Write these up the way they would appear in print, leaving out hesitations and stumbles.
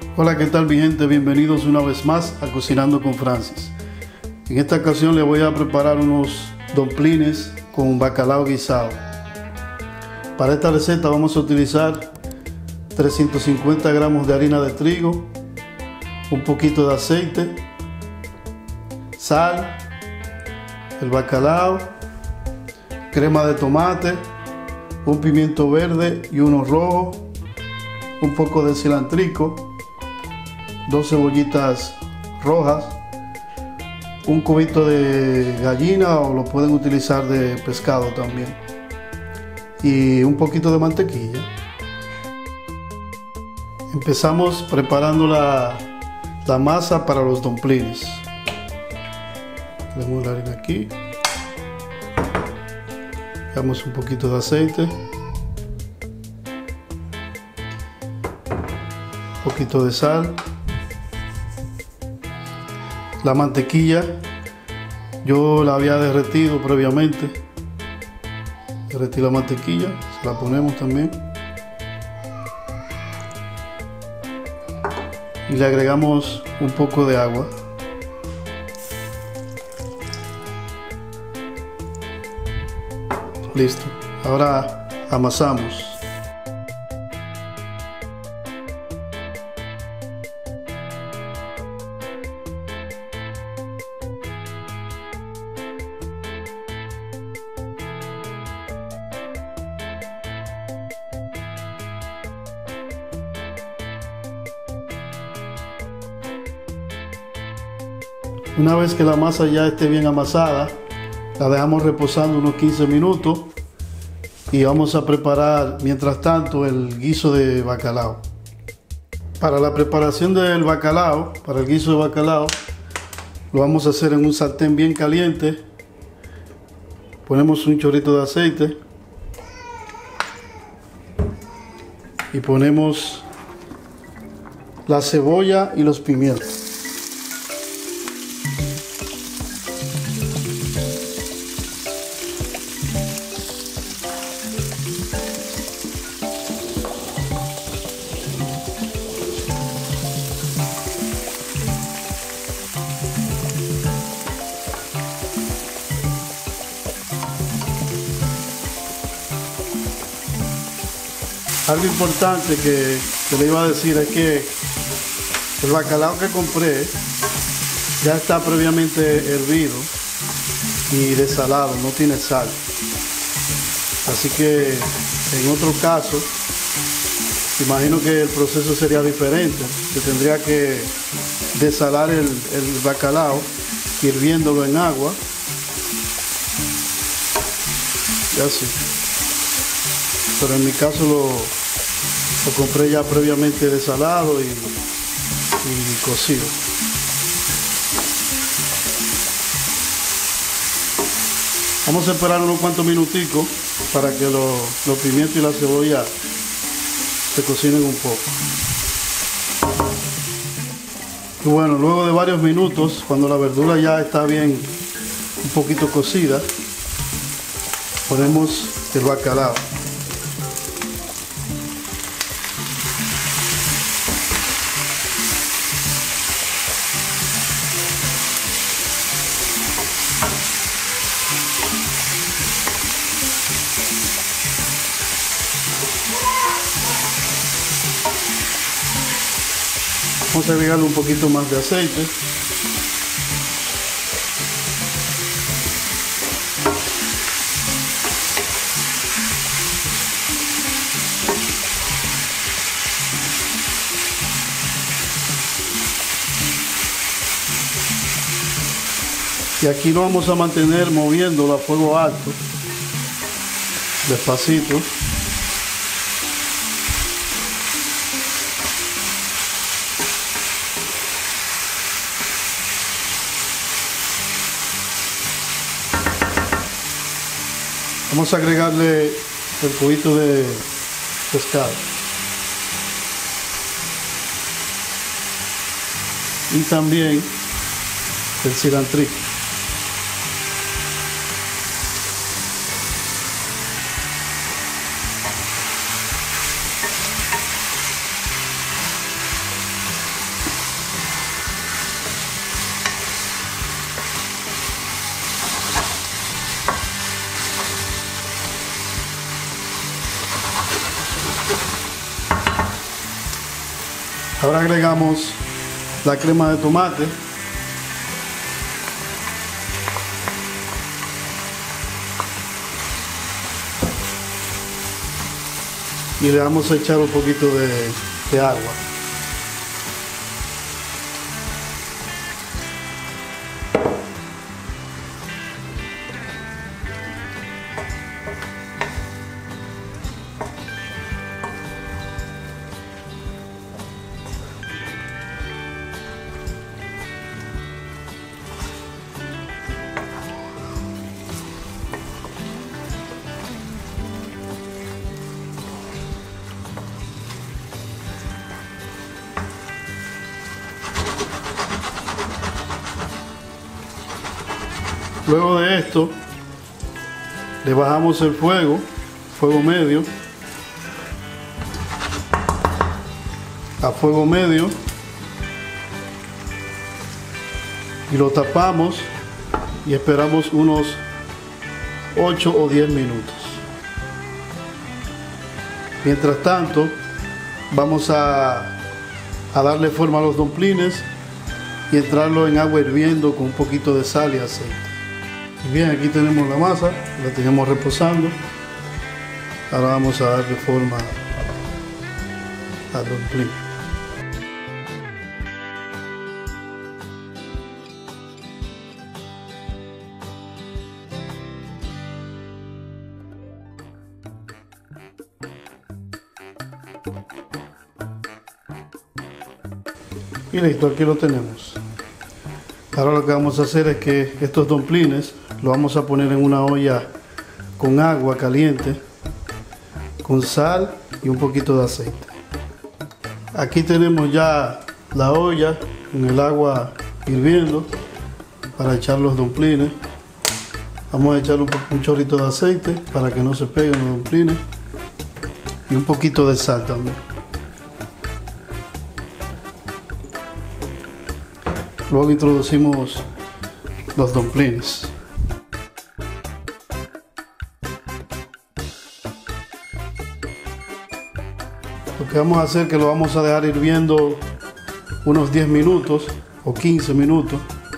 Hola, ¿qué tal mi gente? Bienvenidos una vez más a Cocinando con Francis. En esta ocasión les voy a preparar unos dumplings con bacalao guisado. Para esta receta vamos a utilizar 350 gramos de harina de trigo, un poquito de aceite, sal, el bacalao, crema de tomate, un pimiento verde y uno rojo, un poco de cilantrico, 2 cebollitas rojas, un cubito de gallina o lo pueden utilizar de pescado también, y un poquito de mantequilla. Empezamos preparando la masa para los dumplings. Tenemos la harina aquí, damos un poquito de aceite, un poquito de sal. La mantequilla yo la había derretido previamente. Derretí la mantequilla, se la ponemos también. Y le agregamos un poco de agua. Listo. Ahora amasamos. Una vez que la masa ya esté bien amasada, la dejamos reposando unos 15 minutos y vamos a preparar mientras tanto el guiso de bacalao. Para la preparación del bacalao, para el guiso de bacalao, lo vamos a hacer en un sartén bien caliente. Ponemos un chorrito de aceite y ponemos la cebolla y los pimientos. Algo importante que le iba a decir es que el bacalao que compré ya está previamente hervido y desalado, no tiene sal. Así que en otro caso, imagino que el proceso sería diferente. Se tendría que desalar el bacalao hirviéndolo en agua. Y así. Pero en mi caso lo compré ya previamente desalado y cocido. Vamos a esperar unos cuantos minuticos para que los pimientos y la cebolla se cocinen un poco. Y bueno, luego de varios minutos, cuando la verdura ya está bien un poquito cocida, ponemos el bacalao. Vamos a agregarle un poquito más de aceite. Y aquí lo vamos a mantener moviéndolo a fuego alto, despacito. Vamos a agregarle el cubito de pescado y también el cilantrico. Ahora agregamos la crema de tomate. Y le vamos a echar un poquito de agua. Luego de esto, le bajamos el fuego medio, a fuego medio, y lo tapamos y esperamos unos 8 o 10 minutos. Mientras tanto, vamos a darle forma a los dumplings y entrarlo en agua hirviendo con un poquito de sal y aceite. Bien, aquí tenemos la masa, la tenemos reposando. Ahora vamos a darle forma al dumpling. Y listo, aquí lo tenemos. Ahora lo que vamos a hacer es que estos dumplings los vamos a poner en una olla con agua caliente, con sal y un poquito de aceite. Aquí tenemos ya la olla con el agua hirviendo para echar los dumplings. Vamos a echar un chorrito de aceite para que no se peguen los dumplings y un poquito de sal también. Luego introducimos los dumplings. Lo que vamos a hacer es que lo vamos a dejar hirviendo unos 10 minutos o 15 minutos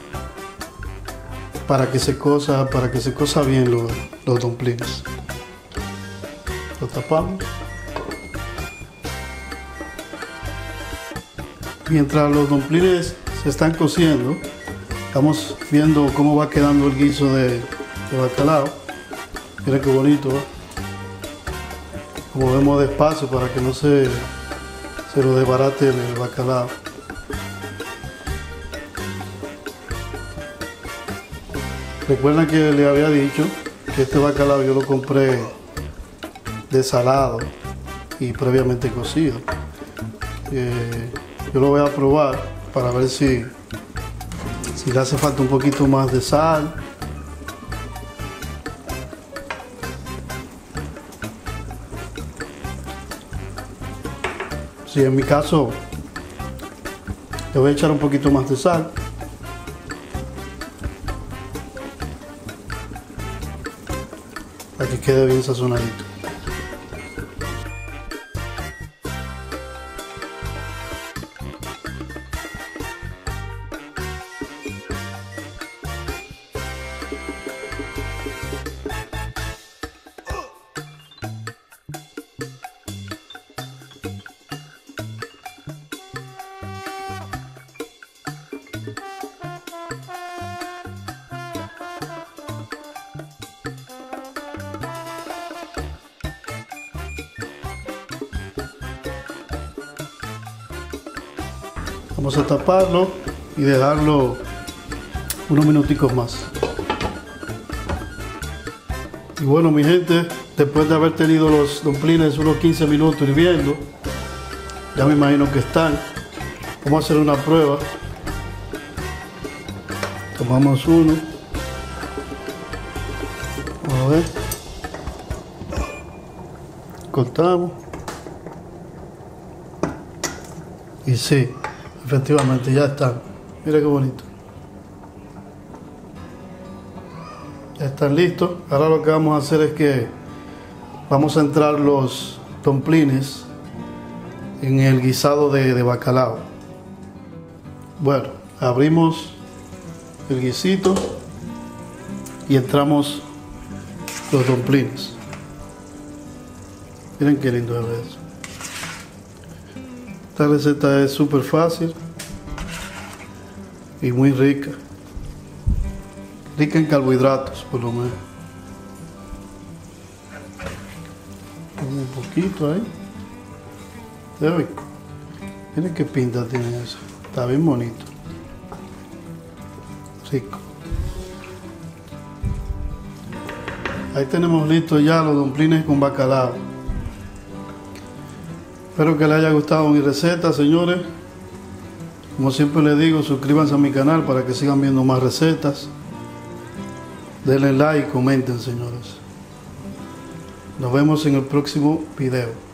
para que se cosa bien los dumplings. Lo tapamos. Mientras los dumplings se están cociendo, estamos viendo cómo va quedando el guiso de bacalao. Mira qué bonito, ¿eh? Como vemos despacio para que no se lo desbarate el bacalao. Recuerden que les había dicho que este bacalao yo lo compré desalado y previamente cocido. Yo lo voy a probar para ver si le hace falta un poquito más de sal. Si en mi caso le voy a echar un poquito más de sal. Para que quede bien sazonadito. Vamos a taparlo y dejarlo unos minuticos más. Y bueno, mi gente, después de haber tenido los dumplings unos 15 minutos hirviendo, ya me imagino que están. Vamos a hacer una prueba. Tomamos uno. Vamos a ver. Cortamos. Y sí, efectivamente ya están. Mira qué bonito. Ya están listos. Ahora lo que vamos a hacer es que vamos a entrar los dumplings en el guisado de bacalao. Bueno, abrimos el guisito y entramos los dumplings. Miren qué lindo es eso. Esta receta es súper fácil y muy rica. Rica en carbohidratos, por lo menos. Un poquito ahí. Miren qué pinta tiene eso. Está bien bonito. Rico. Ahí tenemos listos ya los dumplings con bacalao. Espero que les haya gustado mi receta, señores. Como siempre les digo, suscríbanse a mi canal para que sigan viendo más recetas. Denle like y comenten, señores. Nos vemos en el próximo video.